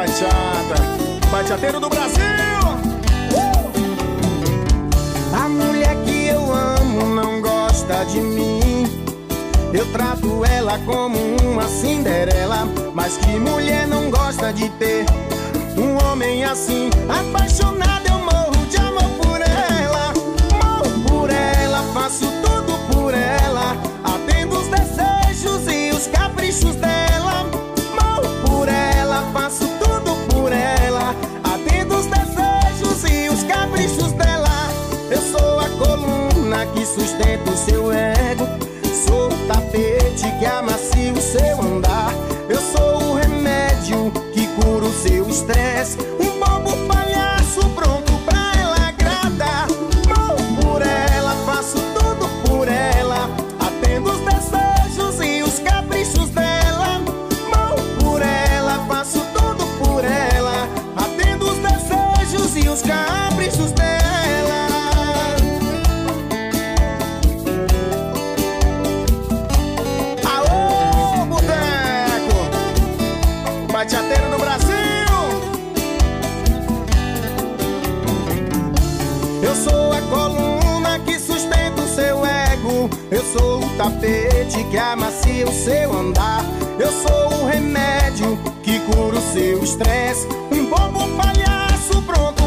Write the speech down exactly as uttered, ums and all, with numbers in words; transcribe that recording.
bachata, bachateiro do Brasil. uh! A mulher que eu amo não gosta de mim. Eu trato ela como uma Cinderela. Mas que mulher não gosta de ter um homem assim? Apaixonado eu morro de amor por ela. Morro por ela, faço tudo por ela. Atendo os desejos e os caprichos dela. Morro por ela, faço tudo por ela. Atendo os desejos e os caprichos dela. Eu sou a coluna que sustenta o seu ego. Sou o tapete que amacia o seu andar. Eu sou o remédio que cura o seu estresse. Um bobo palhaço pronto pra ela agradar. Morro por ela, faço tudo por ela. Atendo os desejos e os caprichos dela. Morro por ela, faço tudo por ela. Atendo os desejos e os caprichos dela. Bachateiro do Brasil. Eu sou a coluna que sustenta o seu ego. Eu sou o tapete que amacia o seu andar. Eu sou o remédio que cura o seu estresse. Um bobo palhaço pronto